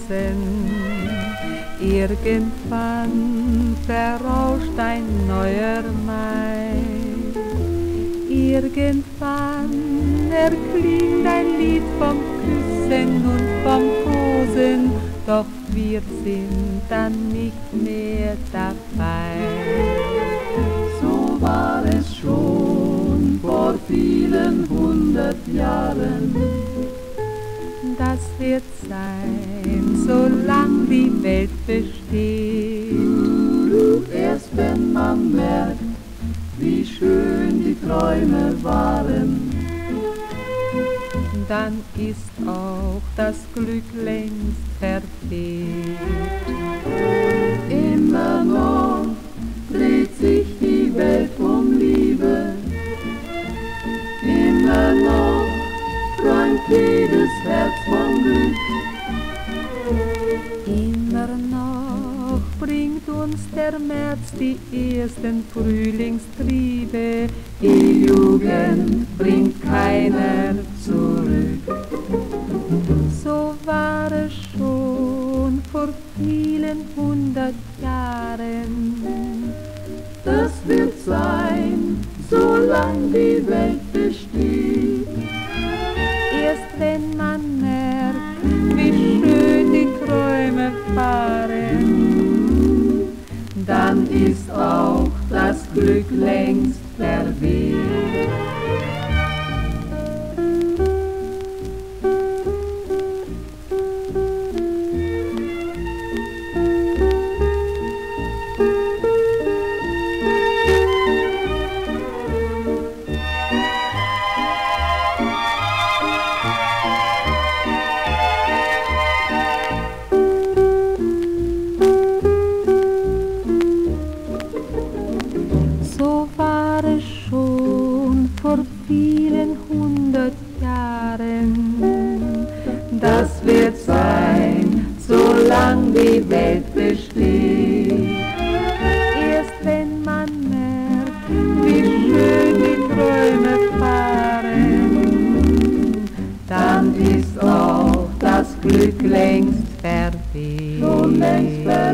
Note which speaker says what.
Speaker 1: Irgendwann verrauscht ein neuer Mai. Irgendwann erklingt ein Lied vom Küssen und vom Kosen, doch wir sind dann nicht mehr dabei.
Speaker 2: So war es schon vor vielen 100 Jahren.
Speaker 1: Das wird sein, solang die Welt besteht.
Speaker 2: Erst wenn man merkt, wie schön die Träume waren,
Speaker 1: dann ist auch das Glück längst verweht.
Speaker 2: Immer noch dreht sich die Welt um Liebe, immer noch träumt jedes Herz vom Glück.
Speaker 1: Immer noch bringt uns der März die ersten Frühlingstriebe.
Speaker 2: Die Jugend bringt keiner zurück.
Speaker 1: So war es schon vor vielen 100 Jahren.
Speaker 2: Das wird sein, solange die Welt besteht.
Speaker 1: Erst wenn man merkt, wie schön die Träume fahren,
Speaker 2: dann ist auch das Glück längst verweht.
Speaker 1: so war es schon vor vielen 100 Jahren.
Speaker 2: Das wird sein, solange die Welt besteht.
Speaker 1: Erst wenn man merkt, wie schön die Träume fahren,
Speaker 2: Dann ist auch das Glück längst
Speaker 1: verweht.
Speaker 2: schon längst verweht.